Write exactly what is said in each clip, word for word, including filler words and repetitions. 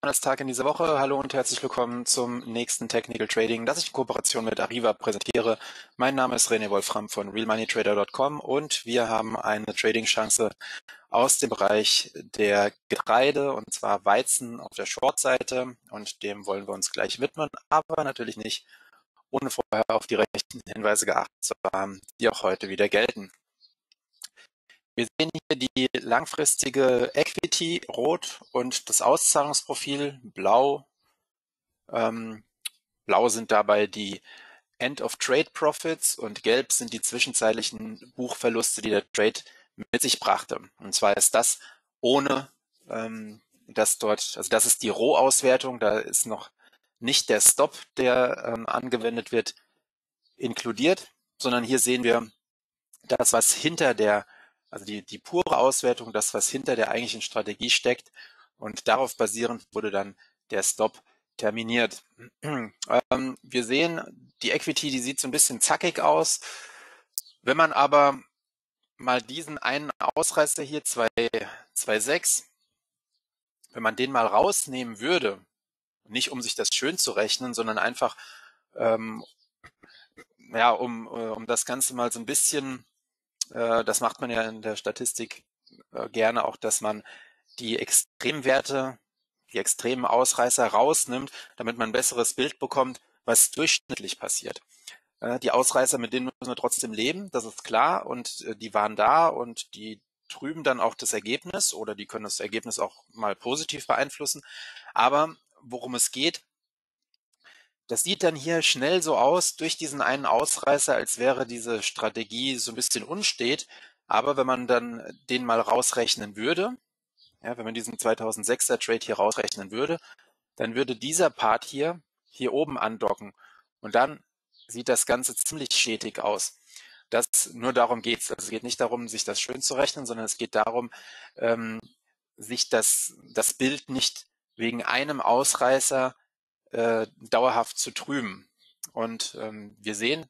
Handelstag in dieser Woche. Hallo und herzlich willkommen zum nächsten Technical Trading, das ich in Kooperation mit Arriva präsentiere. Mein Name ist René Wolfram von real money trader punkt com und wir haben eine Trading-Chance aus dem Bereich der Getreide, und zwar Weizen auf der Short-Seite, und dem wollen wir uns gleich widmen, aber natürlich nicht, ohne vorher auf die rechten Hinweise geachtet zu haben, die auch heute wieder gelten. Wir sehen hier die langfristige Equity rot und das Auszahlungsprofil blau. Ähm, blau sind dabei die End-of-Trade-Profits und gelb sind die zwischenzeitlichen Buchverluste, die der Trade mit sich brachte. Und zwar ist das ohne, ähm, dass dort, also das ist die Rohauswertung, da ist noch nicht der Stop, der ähm, angewendet wird, inkludiert, sondern hier sehen wir das, was hinter der, also die, die pure Auswertung, das, was hinter der eigentlichen Strategie steckt, und darauf basierend wurde dann der Stop terminiert. ähm, wir sehen, die Equity, die sieht so ein bisschen zackig aus. Wenn man aber mal diesen einen Ausreißer hier, zwei Komma sechs, wenn man den mal rausnehmen würde, nicht um sich das schön zu rechnen, sondern einfach ähm, ja, um, äh, um das Ganze mal so ein bisschen, äh, das macht man ja in der Statistik äh, gerne auch, dass man die Extremwerte, die extremen Ausreißer rausnimmt, damit man ein besseres Bild bekommt, was durchschnittlich passiert. Äh, die Ausreißer, mit denen müssen wir trotzdem leben, das ist klar, und äh, die waren da und die trüben dann auch das Ergebnis, oder die können das Ergebnis auch mal positiv beeinflussen. Aber worum es geht, das sieht dann hier schnell so aus durch diesen einen Ausreißer, als wäre diese Strategie so ein bisschen unstet. Aber wenn man dann den mal rausrechnen würde, ja, wenn man diesen zweitausendsechser Trade hier rausrechnen würde, dann würde dieser Part hier hier oben andocken. Und dann sieht das Ganze ziemlich stetig aus. Das, nur darum geht es. Also es geht nicht darum, sich das schön zu rechnen, sondern es geht darum, ähm, sich das, das Bild nicht wegen einem Ausreißer äh, dauerhaft zu trüben. Und ähm, wir sehen,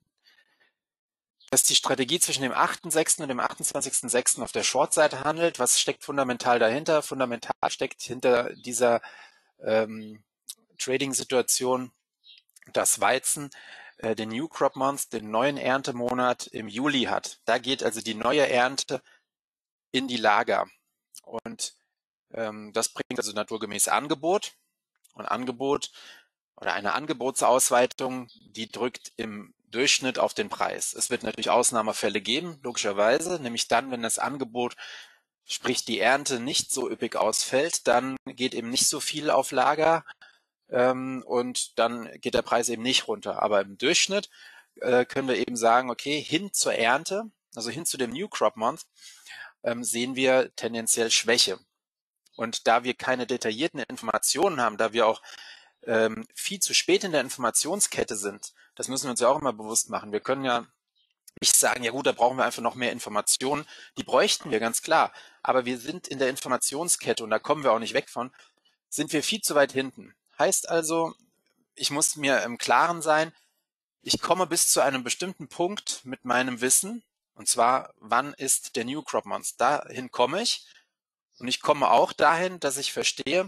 dass die Strategie zwischen dem achten sechsten und dem achtundzwanzigsten sechsten auf der Short-Seite handelt. Was steckt fundamental dahinter? Fundamental steckt hinter dieser ähm, Trading-Situation, dass Weizen äh, den New Crop Month, den neuen Erntemonat im Juli hat. Da geht also die neue Ernte in die Lager. Und ähm, das bringt also naturgemäß Angebot. Und Angebot oder eine Angebotsausweitung, die drückt im Durchschnitt auf den Preis. Es wird natürlich Ausnahmefälle geben, logischerweise, nämlich dann, wenn das Angebot, sprich die Ernte, nicht so üppig ausfällt, dann geht eben nicht so viel auf Lager ähm, und dann geht der Preis eben nicht runter. Aber im Durchschnitt äh, können wir eben sagen, okay, hin zur Ernte, also hin zu dem New Crop Month, ähm, sehen wir tendenziell Schwäche. Und da wir keine detaillierten Informationen haben, da wir auch ähm, viel zu spät in der Informationskette sind, das müssen wir uns ja auch immer bewusst machen. Wir können ja nicht sagen, ja gut, da brauchen wir einfach noch mehr Informationen. Die bräuchten wir, ganz klar. Aber wir sind in der Informationskette, und da kommen wir auch nicht weg von, sind wir viel zu weit hinten. Heißt also, ich muss mir im Klaren sein, ich komme bis zu einem bestimmten Punkt mit meinem Wissen, und zwar, wann ist der New Crop Month? Dahin komme ich. Und ich komme auch dahin, dass ich verstehe,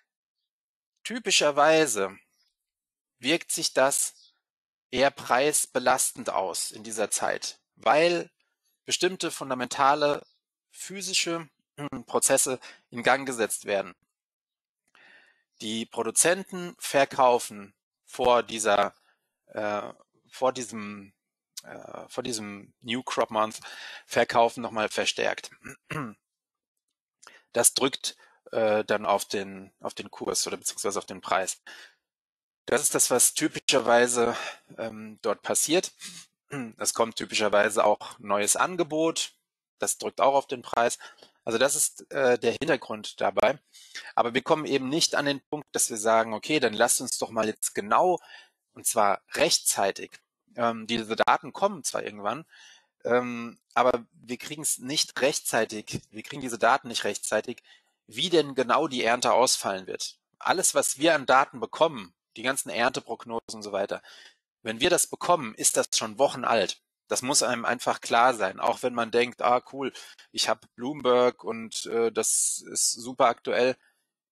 typischerweise wirkt sich das eher preisbelastend aus in dieser Zeit, weil bestimmte fundamentale physische Prozesse in Gang gesetzt werden. Die Produzenten verkaufen vor dieser, äh, vor diesem, äh, vor diesem New Crop Month, verkaufen nochmal verstärkt. Das drückt äh, dann auf den, auf den Kurs oder beziehungsweise auf den Preis. Das ist das, was typischerweise ähm, dort passiert. Es kommt typischerweise auch neues Angebot. Das drückt auch auf den Preis. Also das ist äh, der Hintergrund dabei. Aber wir kommen eben nicht an den Punkt, dass wir sagen, okay, dann lasst uns doch mal jetzt genau, und zwar rechtzeitig. Ähm, diese Daten kommen zwar irgendwann, ähm, aber wir kriegen es nicht rechtzeitig, wir kriegen diese Daten nicht rechtzeitig, wie denn genau die Ernte ausfallen wird. Alles, was wir an Daten bekommen, die ganzen Ernteprognosen und so weiter, wenn wir das bekommen, ist das schon Wochen alt. Das muss einem einfach klar sein, auch wenn man denkt, ah cool, ich habe Bloomberg und äh, das ist super aktuell.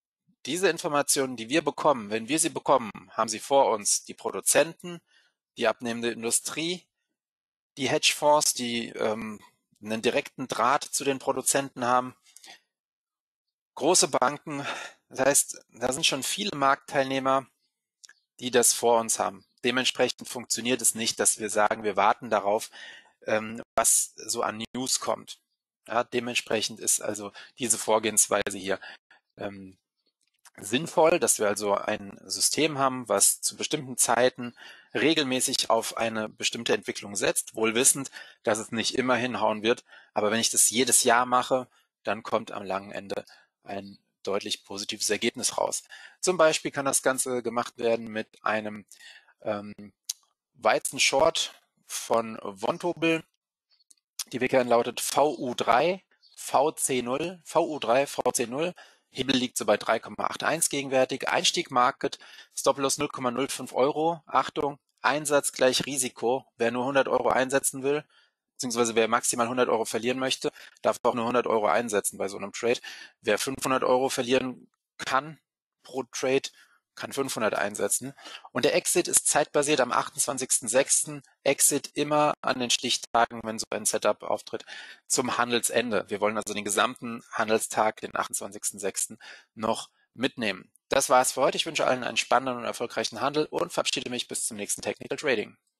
diese Informationen, die wir bekommen, wenn wir sie bekommen, haben sie vor uns die Produzenten, die abnehmende Industrie, die Hedgefonds, die ähm, einen direkten Draht zu den Produzenten haben, große Banken. Das heißt, da sind schon viele Marktteilnehmer, die das vor uns haben. Dementsprechend funktioniert es nicht, dass wir sagen, wir warten darauf, ähm, was so an News kommt. Ja, dementsprechend ist also diese Vorgehensweise hier ähm, sinnvoll, dass wir also ein System haben, was zu bestimmten Zeiten regelmäßig auf eine bestimmte Entwicklung setzt, wohl wissend, dass es nicht immer hinhauen wird. Aber wenn ich das jedes Jahr mache, dann kommt am langen Ende ein deutlich positives Ergebnis raus. Zum Beispiel kann das Ganze gemacht werden mit einem ähm, Weizen-Short von Vontobel. Die W-Kern lautet V U drei V C null, V U drei V C null. Hebel liegt so bei drei Komma einundachtzig gegenwärtig. Einstieg Market, Stop-Loss null Komma null fünf Euro. Achtung, Einsatz gleich Risiko. Wer nur hundert Euro einsetzen will, beziehungsweise wer maximal hundert Euro verlieren möchte, darf auch nur hundert Euro einsetzen bei so einem Trade. Wer fünfhundert Euro verlieren kann pro Trade, kann fünfhundert einsetzen. Und der Exit ist zeitbasiert am achtundzwanzigsten sechsten Exit immer an den Stichtagen, wenn so ein Setup auftritt, zum Handelsende. Wir wollen also den gesamten Handelstag, den achtundzwanzigsten sechsten noch mitnehmen. Das war es für heute. Ich wünsche allen einen spannenden und erfolgreichen Handel und verabschiede mich bis zum nächsten Technical Trading.